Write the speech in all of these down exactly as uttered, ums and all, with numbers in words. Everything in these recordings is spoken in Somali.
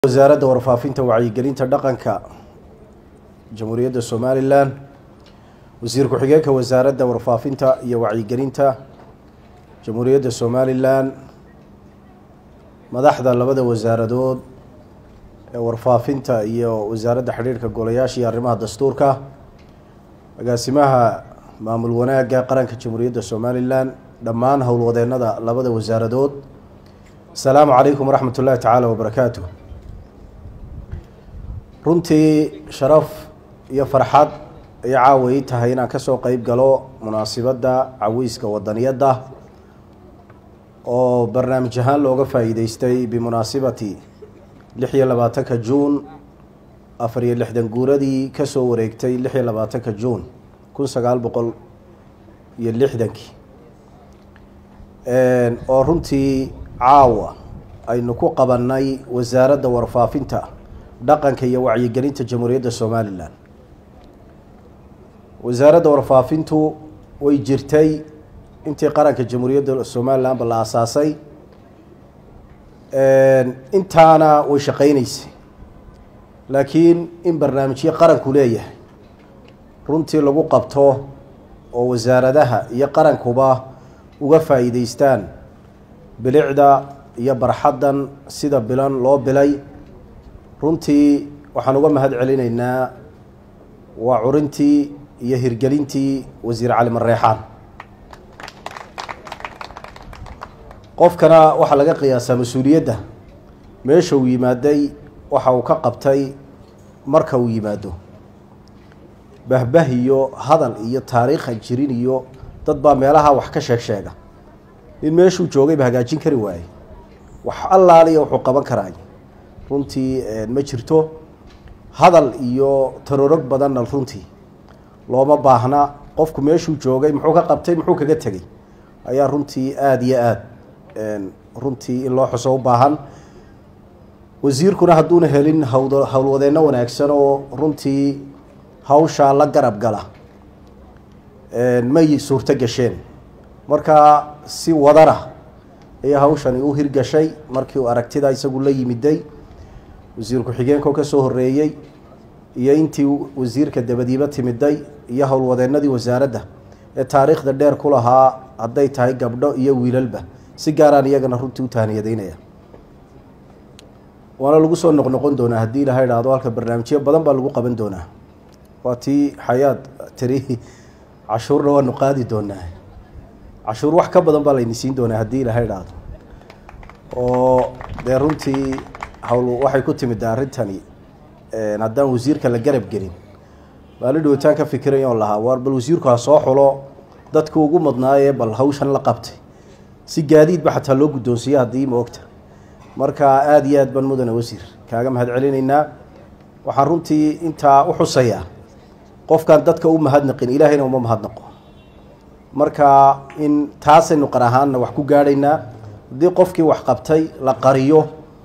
وزارة warfaafinta wacyigelinta dhaqanka Jamhuuriyadda Somaliland wasiir ku xigeenka wasaaradda warfaafinta iyo wacyigelinta Jamhuuriyadda Somaliland madaxda labada wasaaradood ee warfaafinta iyo wasaaradda xiriirka golayaasha iyo arrimaha dastuurka agaasimaha maamul wanaagga qaranka Jamhuuriyadda Somaliland dhammaan howlwadeennada labada wasaaradood Assalaamu calaykum waraxmatullaahi tacaala wabarakaatuh runtii sharaf iyo farxad ay caaway tahay inaan ka soo qayb galo munaasabadda cawiiska wadaniyadda oo barnaamij ahaan looga faa'iideystay bimunaasabati lix iyo labaatanka Juun afar iyo lixdan guuradii ka soo wareegtay lix iyo labaatanka Juun kun sagaal boqol iyo lixdankii een oo runtii caawa aynu ku qabanay wasaaradda warfaafinta dhaqanka iyo wacyigelinta Jamhuuriyadda Somaliland wasaaradda warfaafintu way jirtay intii qaranka Jamhuuriyadda Somaliland la aasaasay een intaana way shaqeynaysay laakiin in barnaamijyo qaranku leeyahay runtii lagu qabto oo wasaaradaha iyo qarankuba uga faa'iideystaan bilicda iyo barxaddan sida bilan loo bilay runtii waxaan uga mahad celinaynaa waa curintii iyo hirgelintii wasiir Cali Mareexaan qofkana waxa laga qiyaasaa mas'uuliyadda meesha uu yimaaday waxa uu ka qabtay marka uu yimaado bahbah iyo hadal iyo taariikh jirin iyo dad baa meelaha wax ka sheeg sheega in meeshuu joogay ba hagaajin kari waayay wax allaaliya wuxuu qaban karaa runtii ma jirto hadal iyo tarorog badan runtii looma baahna qofku meeshuu joogay muxuu ka qabtay muxuu kaga tagay ayaa runtii aad iyo aad een runtii in loo xuso u baahan wasiirkuna haduuna helin hawlwadeeno wanaagsan oo runtii hawsha la garab gala een may suurta gasheen marka si wadara ay hawshan u hirgashay markii uu aragtida isagu la yimiday wasiir ku xigeenka ka soo horeeyay iyo intii wasiirka dabadiiba timiday iyo howlwadeennadii wasaaradda ee taariikhda dheer ku lahaa haday tahay gabdho iyo wiilalba si gaaraan iyagana runtii u taaniyadeynaya waana lagu soo noqnoqon doonaa hadii la hayraado halka barnaamijyo badan baa lagu qaban doonaa waati xayaad tiri cashuurna waa nuqaadi doonaa cashuur wax ka badan baa la inisiin doonaa hadii la hayraado oo de runtii hawl waxay ku timid arintani ee haddaan wasiirka la garab gelin maalin dhawtaan ka fikirayo lahaa war bal wasiirku ha soo xulo dadka ugu madnaayee bal hawshan la qabtay si gaadiid ba xataa loo guddoonsiyo hadii ma ogta marka aad iyo aad ban mudana wasiir kaaga mahad celinaynaa waxaan runtii inta u xusaya qofkan dadka u mahadnaqin ilaahayna uma mahadnaqo marka in taasaynu qarahaana wax ku gaadhaynaa hadii qofkii wax qabtay la qariyo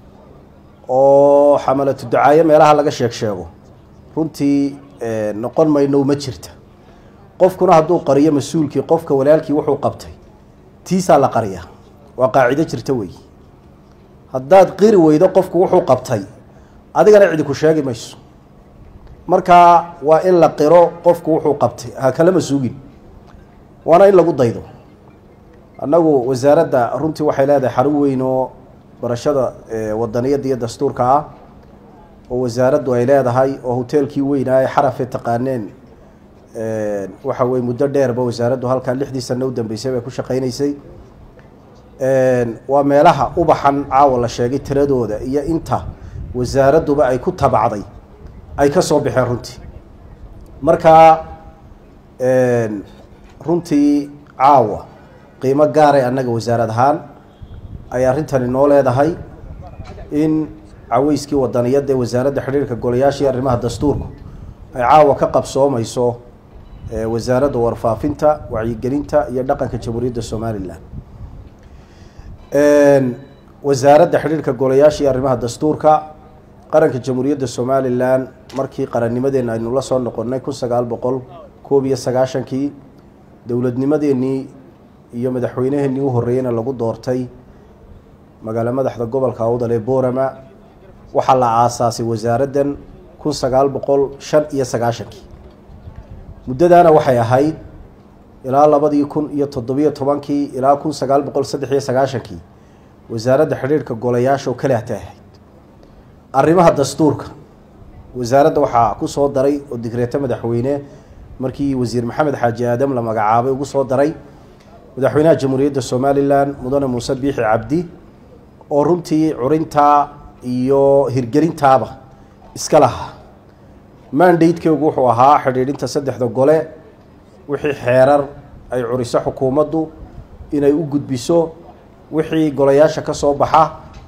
oo xamalatu ducaaya meelaha laga sheeg sheego runtii noqon mayno ma jirta qofkuna haduu qariyo mas'uulkii qofka walaalkii wuxuu qabtay tiisa la qariya waa qaacido jirta weey haddaad qiri weydo qofku wuxuu qabtay adigana cid ku sheegi mayso marka waa in la qiro qofku wuxuu qabtay ha kala masuugin waana in lagu daydo annagu wasaaradda runtii waxay leedahay xarun weyn oo barashada wadaniyadda iyo dastuurka ah oo wasaaraddu ay leedahay oo hoteelkii weynaa ee xaraf ee taqaaneen ee waxa way muddo dheerba wasaaraddu halka lixdii sano u dambeysay ay ku shaqeynaysay ee waa meelaha u baxan caawa la sheegay tiradooda iyo inta wasaaradduba ay ku tabacday ay ka soo bixeen runtii marka ee runtii caawa qiimo gaar ah annaga wasaarad ahaan ay arintani noo leedahay in cawiiskii wadaniyadda ee wasaaradda xiriirka golayaasha iyo arrimaha dastuurku ay caawa ka qabsoomayso ee wasaaradda warfaafinta wacyigelinta iyo dhaqanka Jamhuuriyadda Somaliland een wasaaradda xiriirka golayaasha iyo arrimaha dastuurka qaranka Jamhuuriyadda Somaliland markii qarannimadeena aynu la soo noqonnay kun sagaal boqol koob iyo sagaashan-kii dawladnimadeennii iyo madaxweynaheennii u horeeyayna lagu doortay magaala madaxda gobolka Awdal ee Boorama waxaa la aasaasay wasaaraddan kun sagaal boqol shan iyo sagaashankii muddadaana waxay ahayd ilaa labadii kun iyo toddobiyo tobankii ilaa kun sagaal boqol saddex iyo sagaashankii wasaaradda xidhiidhka golayaasha oo kale hatay ahayd arrimaha dastuurka wasaaradda waxaa ku soo daray oo digreeto madaxweyne markii wasiir maxamed xaaji aadam la magacaabay ugu soo daray madaxweynaha jamhuuriyadda somalilan mudane muuse biixi cabdi oo runtii curintaa iyo hirgelintaaba iska lahaa mandatekeygu wuxuu ahaa xidhiidhinta saddexda gole wixii xeerar ay curiso xukuumaddu inay u gudbiso wixii golayaasha ka soo baxa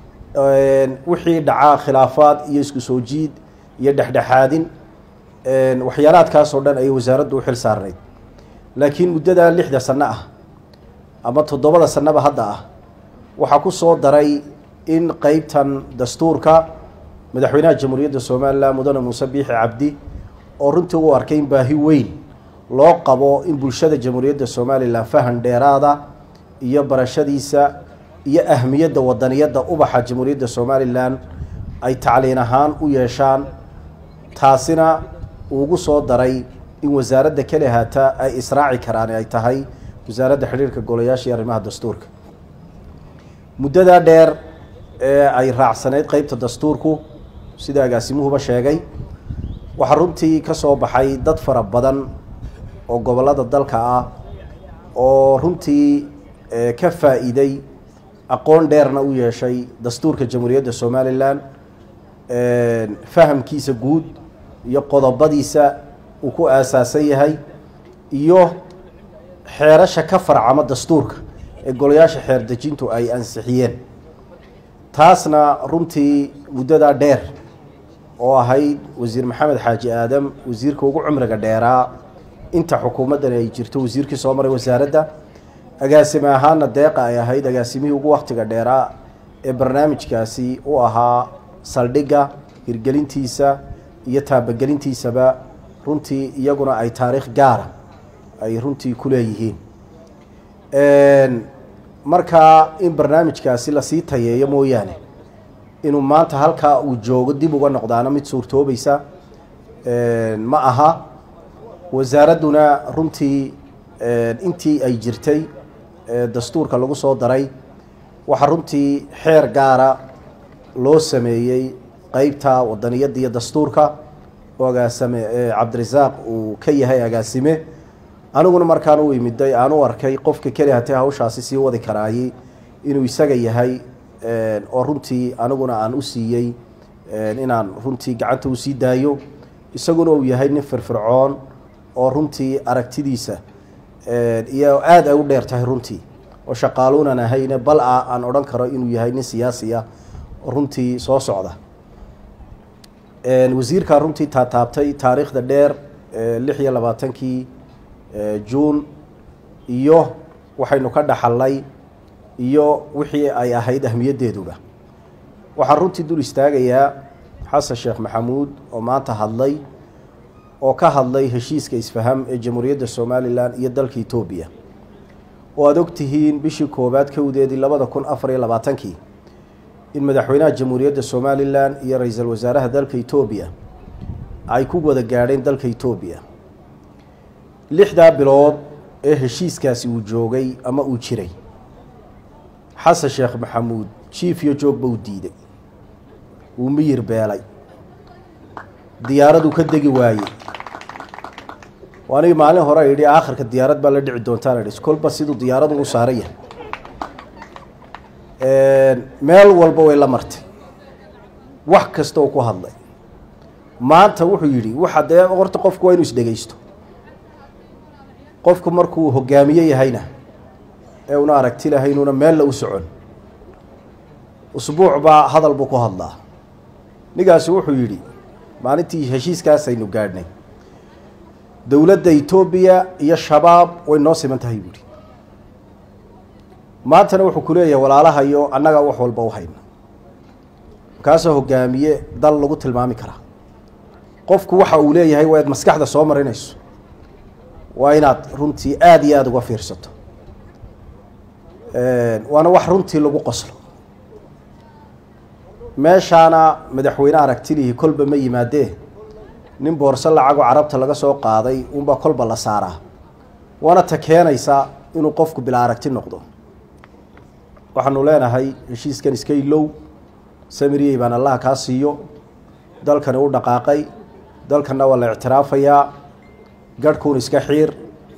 wixii dhacaa khilaafaad iyo isku soo jiid iyo dhexdhexaadin waxyaalaadkaasoo dhan ayay wasaaraddu u xil saarnayd laakiin muddada lixda sano ah ama toddobada sanaba hadda ah waxaa ku soo daray in qeybtan dastuurka madaxweynaha jamhuuriyadda somalilan mudane muuse biixi cabdi oo runtii u arkay in baahi weyn loo qabo in bulshada jamhuuriyadda somalilan fahan dheeraada iyo barashadiisa iyo ahmiyadda wadaniyadda ubaxa jamhuuriyadda somalilan ay tacliin ahaan u yeeshaan taasina ugu soo daray in wasaaradda kale haata ay israaci karaan ay tahay wasaaradda xidhiidhka golayaasha iyo arrimaha dastuurka muddadaa dheer ee ay raacsanayd qeybta dastuurku sida agaasimuhuba sheegay waxaa runtii ka soo baxay dad fara badan oo gobollada dalka ah oo runtii ka faa'iiday aqoon dheerna u yeeshay dastuurka jamhuuriyadda somalilan fahamkiisa guud iyo qodobadiisa uu ku aasaasan yahay iyo xeerasha ka farcama dastuurka ee golayaasha xeer dejintu ay ansixiyeen taasna runtii muddadaa dheer oo ahayd wasiir maxamed xaaji aadam wasiirka ugu cumriga dheeraa inta xukuumaddan ay jirto wasiirkii soo maray wasaaradda agaasime ahaana deeqa ay ahayd agaasimihii ugu waktiga dheeraa ee barnaamijkaasi u ahaa saldhigga hirgelintiisa iyo taabagelintiisaba runtii iyaguna ay taariikh gaara ay runtii ku leeyihiin markaa in barnaamijkaasi lasii tayeeyo mooyaane inuu maanta halkaa uu joogo dib uga noqdaana mid suurtoobaysa ma aha wasaaradduna runtii intii ay jirtay dastuurka lagu soo daray waxaa runtii xeer gaara loo sameeyey qeybta wadaniyadda iyo dastuurka oo agaasime cabdirasaaq uu ka yahay agaasime aniguna markaan u imiday aan u arkay qofka keli hatee hawshaasi sii wadi karaayey inuu isaga yahay oo runtii aniguna aan u siiyey inaan runtii gacanta usii daayo isaguna uu yahay nin firfircoon oo runtii aragtidiisa iyo aada ay u dheer tahay runtii oo shaqaaluunan ahayne bal a aan odhan karo inuu yahay nin siyaasiya oo runtii soo socda wasiirkaa runtii taataabtay taariikhda dheer lix iyo labaatankii juun iyo waxaynu ka dhaxalnay iyo wixii ay ahayd ahmiyaddeeduba waxaan runtii dul istaagayaa xasan sheekh maxamuud oo maanta hadlay oo ka hadlay heshiiska isfaham ee jamhuuriyadda somalilan iyo dalka etoobiya oo aada og tihiin bishii koowaad kowdeedii labada kun afar iyo labaatankii in madaxweynaha jamhuuriyadda somalilan iyo ra-iisul wasaaraha dalka etoobiya ay ku wada gaadheen dalka etoobiya lixdaa bilood ee heshiiskaasi uu joogay ama uu jiray xasan sheekh maxamuud jiif iyo joogba uu diiday wuu miyir beelay diyaaraduu ka degi waayey anigi maalin hore yidhi aakhirka diyaarad baa la dhici doontaan idhi kolba siduu diyaaradu u saaran yahay meel walba way la martay wax kasta uu ku hadlay maanta wuxuu yidhi waxa dee horta qofku waa inuu isdhegaysto qofku markuu hogaamiye yahayna ee una aragti lahaynuuna meella u socon usbuuc baa hadal buu ku hadlaa nigaasi wuxuu yidhi maalintii heshiiskaasaynu gaadhnay dowladda etoobiya iyo shabaab way noo siman tahay buuhi maantana wuxuu ku leeyahay walaalahayo annaga wax walba u hayna kaasoo hogaamiye dal lagu tilmaami karaa qofku waxa uu leeyahay waa inaad maskaxda soo marinayso waa inaad runtii aada iyo aada uga fiirsato waana wax runtii lagu qoslo meeshaana madaxweynaha aragtilihi kolba ma yimaadee nin boorso lacag oo carabta laga soo qaaday unba kolba la saaraa waana ta keenaysa inuu qofku bila aragti noqdo waxaanu leenahay heshiiskan iska ilow samiriyey baan allah kaa siiyo dalkani u dhaqaaqay dalkana waa la ictiraafayaa garhkuun iska xiir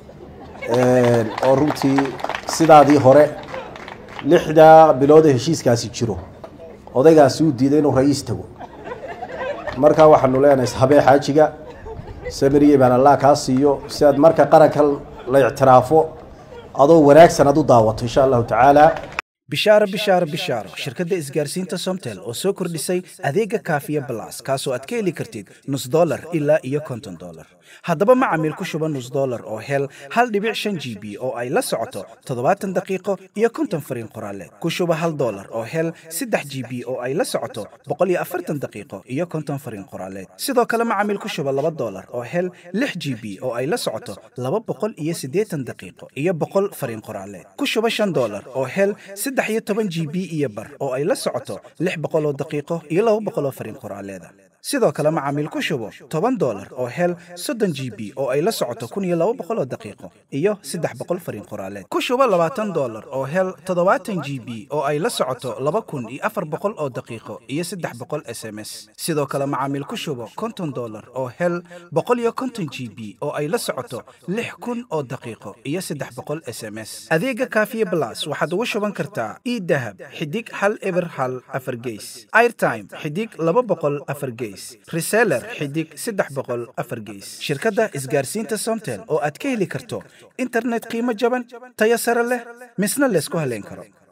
oo runtii sidaadii hore lixda bilood ee heshiiskaasi jiro odaygaasi uu diiday inuu ra'iis tago markaa waxaanu leenahay habee xaajiga samiriyey baan allah kaa siiyo si aad marka qaranka la ictiraafo adoo wanaagsan aad u daawato insha allahu tacaala bishaaro bishaaro bishaaro shirkadda isgaarsiinta somtel oo soo kordhisay adeega kaafiya balas kaasoo aad ka heli kartid nus dollar ilaa iyo konton dollar haddaba macamiil ku shuba nus dollar oo hel hal dhibic shan g b oo ay la socoto toddobaatan daqiiqo iyo konton fariin qoraaleed ku shuba hal dollar oo hel saddex g b oo ay la socoto boqol iyo afartan daqiiqo iyo konton fariin qoraaleed sidoo kale macamiil ku shuba laba dollar oo hel lix g b oo ay la socoto laba boqol iyo siddeetan daqiiqo iyo boqol fariin qoraaleed ku shuba shan dollar oo hel saddex iyo toban g b iyo bar oo ay la socoto lix boqol oo daqiiqo iyo laba boqol oo fariin qoraaleed sidoo kale macamiil ku shubo toban dollar oo hel soddon g b oo ay la socoto kun iyo laba boqol oo daqiiqo iyo saddex boqol fariin qoraaleed ku shubo labaatan dollar oo hel toddobaatan g b oo ay la socoto laba kun iyo afar boqol oo daqiiqo iyo saddex boqol s m s sidoo kale macamiil ku shubo konton dollar oo hel boqol iyo konton g b oo ay la socoto lix kun oo daqiiqo iyo saddex boqol s m s adeega kaafiye plus waxaad ugu shuban kartaa idahab xidig hal eber hal afar geys airtime xidig laba boqol afar geys reseller xidig saddex boqol afar geys shirkadda isgaarsiinta somtel oo aad ka heli karto internet qiimo jaban tayo sare leh misna leysku haleyn karo.